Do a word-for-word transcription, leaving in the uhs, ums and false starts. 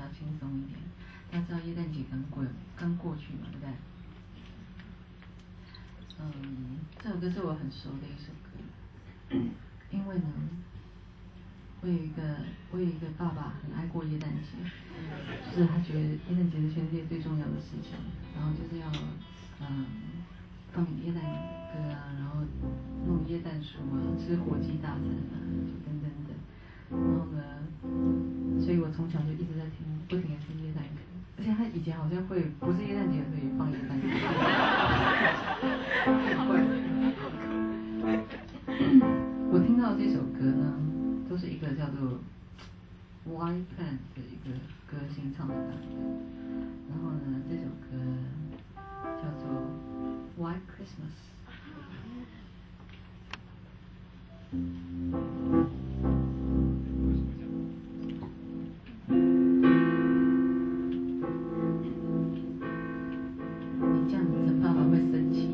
轻松一点。大家知道耶诞节刚过刚过去嘛，对不对？嗯，这首歌是我很熟的一首歌，因为呢，我有一个我有一个爸爸很爱过耶诞节，就是他觉得耶诞节是全世界最重要的事情，然后就是要嗯放耶诞歌啊，然后弄耶诞树啊，吃火鸡大餐啊，就等等等。然后呢，所以我从小就一直在听，不停的听耶诞歌。而且他以前好像会，不是耶诞节的时候也放耶诞歌。我听到这首歌呢，都是一个叫做 White Pants 的一个歌星唱的版本。然后呢，这首歌叫做 White Christmas。你这样子，爸爸会生气。